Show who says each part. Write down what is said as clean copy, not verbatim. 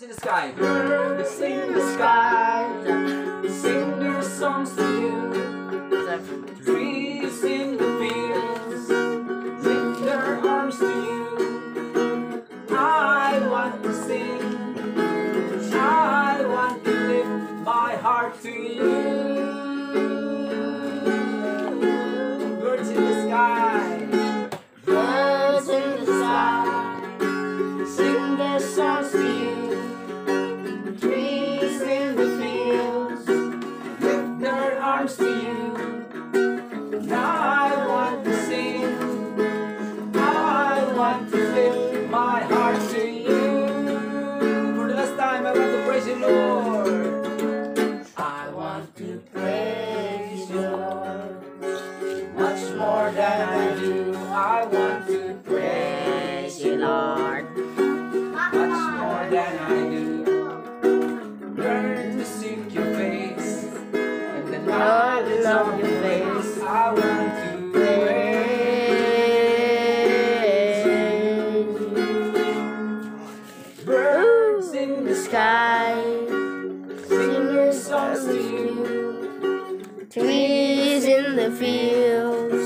Speaker 1: in the sky. Birds in the sky sing their songs to you. Trees in the fields lift their arms to you. I want to sing, I want to lift my heart to you. Birds in the sky, birds in the sky sing their songs to you. Trees in the fields lift their arms to you. I want to sing, I want to lift my heart to you. For the last time, I want to praise you, Lord. I want to praise you, Lord, much more than I do. I want to praise you, Lord, much more than I do. Learn to seek your face and the knowledge of your face. I want to praise you. Birds in the sky sing their songs to you.
Speaker 2: Trees in the fields